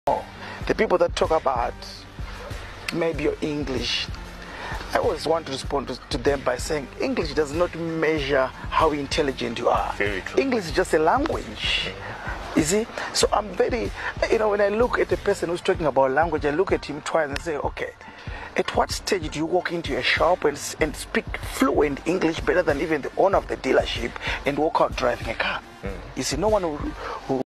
The people that talk about maybe your English, I always want to respond to them by saying English does not measure how intelligent you are. Very true. English is just a language. You see? So I'm very, when I look at a person who's talking about language, I look at him twice and say, okay, at what stage do you walk into a shop and speak fluent English better than even the owner of the dealership and walk out driving a car? You see, no one who